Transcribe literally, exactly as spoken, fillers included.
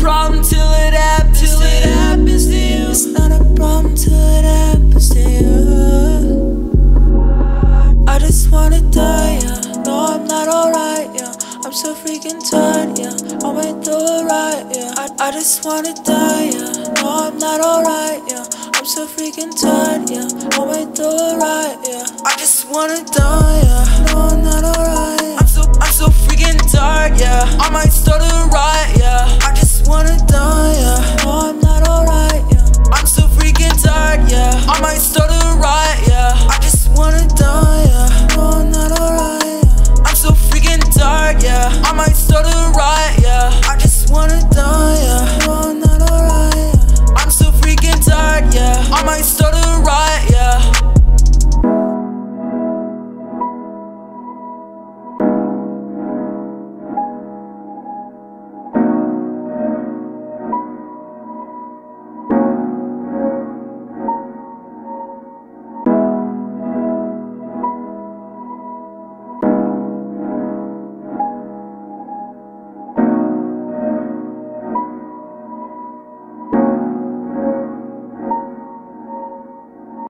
problem till it happens, till it happens to you. It's not a problem till it happens to you. I just wanna die, yeah. No, I'm not alright, yeah. I'm so freaking tired, yeah. I went through it right, yeah. I, I just wanna die, yeah. No, I'm not alright, yeah. I'm so freaking tired, yeah. I went through it right, yeah. I just wanna die, yeah. No, I'm not alright.